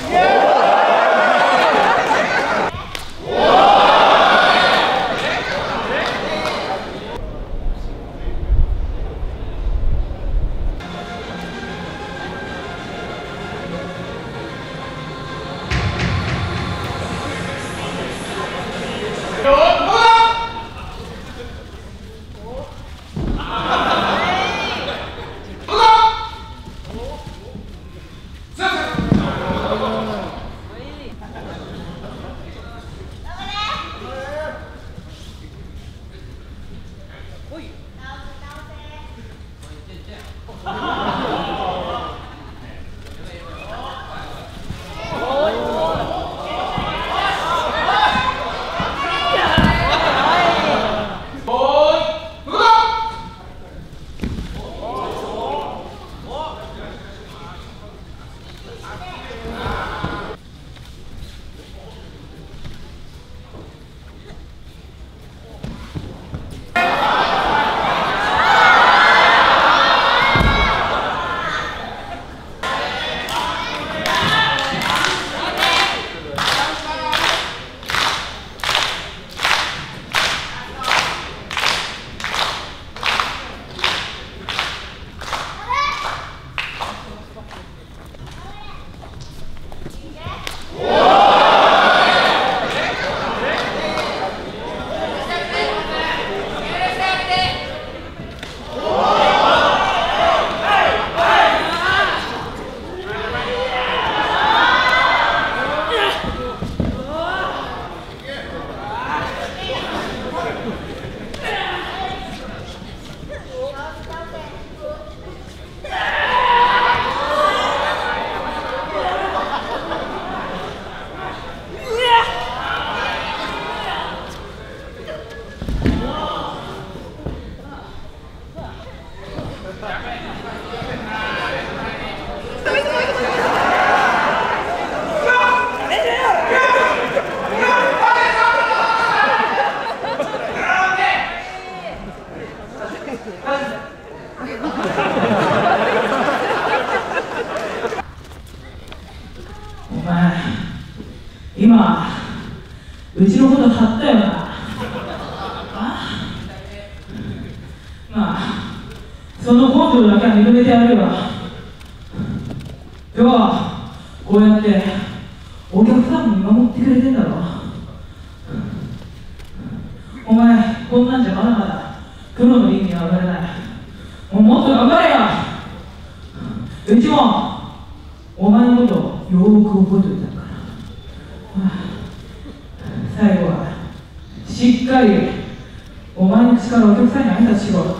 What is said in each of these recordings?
今うちのこと張ったよな。まあその根性だけは認めてやるよ。今日はこうやってお客さんも見守ってくれてんだろ。お前こんなんじゃまだまだプロのリングには上がれない。もっと頑張れよ。うちもお前のことをよーく覚えておいたから。最後はしっかりお前の口からお客さんに挨拶しろ。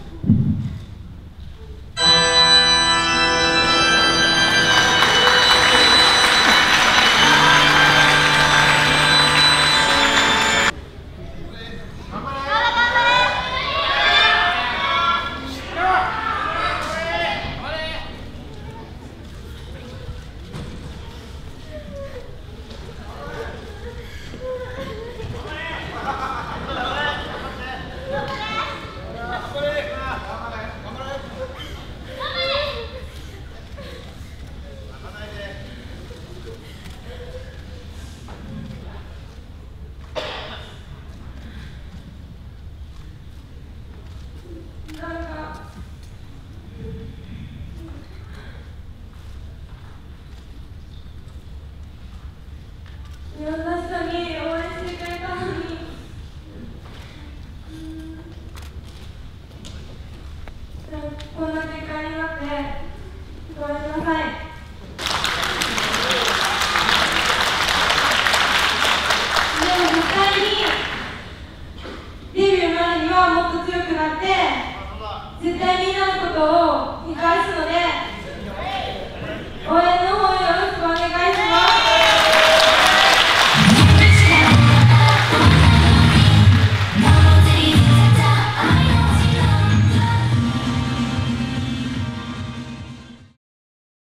いろんな人に応援してくれたのに、こんな結果になってごめんなさい。でも絶対にデビューまでにはもっと強くなって絶対みんなのことを見返すので応援の